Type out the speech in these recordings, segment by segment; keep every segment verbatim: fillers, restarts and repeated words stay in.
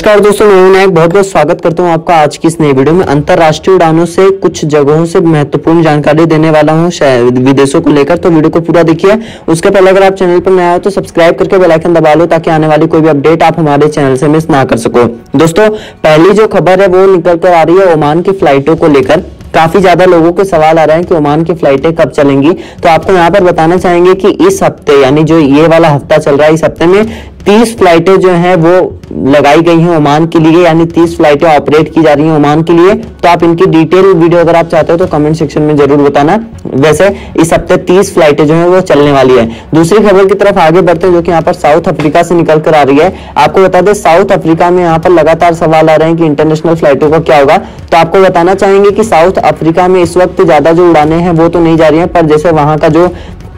नमस्कार दोस्तों, मैं विनायक बहुत बहुत स्वागत करता हूं आपका आज की इस नई वीडियो में। अंतरराष्ट्रीय उड़ानों से कुछ जगहों से महत्वपूर्ण जानकारी देने वाला हूं शायद विदेशों को लेकर, तो वीडियो को पूरा देखिए। उसके पहले अगर आप चैनल पर नए हो तो सब्सक्राइब करके बेल आइकन दबा लो ताकि आने वाली कोई भी अपडेट आप हमारे चैनल से मिस ना कर सको। दोस्तों, पहली जो खबर है वो निकल कर आ रही है ओमान की फ्लाइटों को लेकर। काफी ज्यादा लोगों के सवाल आ रहे हैं कि ओमान की फ्लाइटें कब चलेंगी, तो आपको यहाँ पर बताना चाहेंगे कि इस हफ्ते यानी जो ये वाला हफ्ता चल रहा है, इस हफ्ते में तीस फ्लाइटें जो हैं वो लगाई गई हैं ओमान के लिए, यानी तीस फ्लाइटें ऑपरेट की जा रही हैं ओमान के लिए। तो आप इनकी डिटेल वीडियो अगर आप चाहते हो तो कमेंट सेक्शन में जरूर बताना। वैसे इस हफ्ते तीस फ्लाइटें जो हैं वो चलने वाली है। दूसरी खबर की तरफ आगे बढ़ते हैं जो कि यहाँ पर साउथ अफ्रीका से निकल कर आ रही है। आपको बता दें, साउथ अफ्रीका में यहाँ पर लगातार सवाल आ रहे हैं कि इंटरनेशनल फ्लाइटों का क्या होगा। तो आपको बताना चाहेंगे कि साउथ अफ्रीका में इस वक्त ज्यादा जो उड़ानें हैं वो तो नहीं जा रही हैं, पर जैसे वहां का जो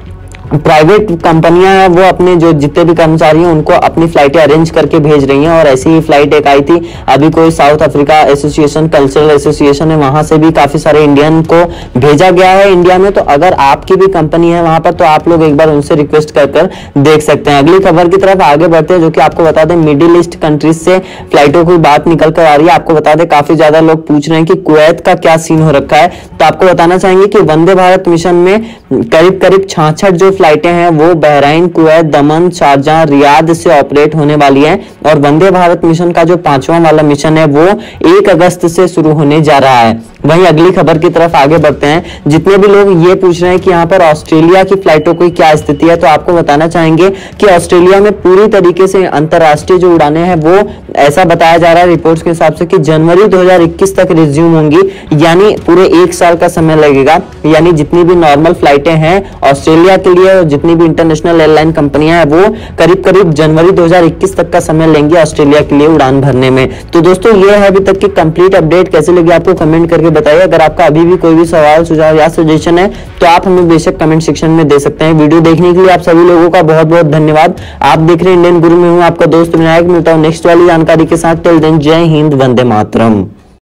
प्राइवेट कंपनियां हैं वो अपने जो जितने भी कर्मचारी हैं उनको अपनी फ्लाइटें अरेंज करके भेज रही हैं। और ऐसी ही फ्लाइट एक आई थी अभी, कोई South Africa association cultural association है, वहां से भी काफी सारे इंडियन को भेजा गया है इंडिया में। तो अगर आपकी भी कंपनी है वहां पर तो आप लोग एक बार उनसे रिक्वेस्ट कर कर देख सकते हैं। अगली खबर की तरफ आगे बढ़ते हैं जो कि आपको बता दें, मिडिल ईस्ट कंट्रीज से फ्लाइटों की बात निकल कर आ रही है। आपको बता दें, काफी ज्यादा लोग पूछ रहे हैं कि कुवैत का क्या सीन हो रखा है। तो आपको बताना चाहेंगे कि वंदे भारत मिशन में करीब करीब छाछठ जो फ्लाइटें हैं वो Bahrain, Kuwait, Dammam, Sharjah, Riyadh से ऑपरेट होने वाली हैं। और वंदे भारत मिशन का जो पांचवा वाला मिशन है वो एक अगस्त से शुरू होने जा रहा है। वहीं अगली खबर की तरफ आगे बढ़ते हैं। जितने भी लोग ये पूछ रहे हैं कि यहाँ पर ऑस्ट्रेलिया की फ्लाइटों की क्या स्थिति है, तो आपको बताना चाहेंगे कि ऑस्ट्रेलिया में पूरी तरीके से अंतरराष्ट्रीय जो उड़ानें हैं वो ऐसा बताया जा रहा है रिपोर्ट्स के हिसाब से कि जनवरी दो हज़ार इक्कीस तक रिज्यूम होंगी, यानी पूरे एक साल का समय लगेगा। यानी जितनी भी नॉर्मल फ्लाइटें हैं ऑस्ट्रेलिया के लिए, जितनी भी इंटरनेशनल एयरलाइन कंपनियां हैं वो करीब करीब जनवरी दो हज़ार इक्कीस तक का समय लेंगी ऑस्ट्रेलिया के लिए उड़ान भरने में। तो दोस्तों, ये है अभी तक की कंप्लीट अपडेट। कैसे लगी आपको कमेंट करके बताइए। अगर आपका अभी भी कोई भी सवाल, सुझाव या सजेशन है तो आप हमें बेशक कमेंट सेक्शन में दे सकते हैं। वीडियो देखने के लिए आप सभी लोगों का बहुत बहुत धन्यवाद। आप देख रहे हैं इंडियन गुरु में हूं आपका दोस्त विनायक। मिलता हूं नेक्स्ट वाली जानकारी के साथ। टिल देन, जय हिंद, वंदे मातरम।